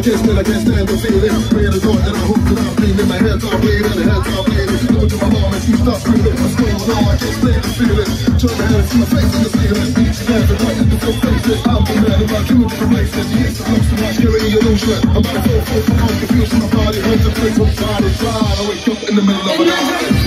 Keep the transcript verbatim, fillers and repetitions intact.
I can't stand, I can't stand the feeling. Praying the Lord that I hope that I'm feeling. My head's all bleeding, the head's all bleeding. Go to my heart and she starts screaming. What's going on? I can't stand the feeling. Turn my head and see my face in the ceiling. Each and every night in the so face it. I'm the man about you to the races. Yes, I'm close to my scary illusion. I'm about to fall, fall, fall, confusion. My body hurts and plays on side to side. I wake up in the middle of the night.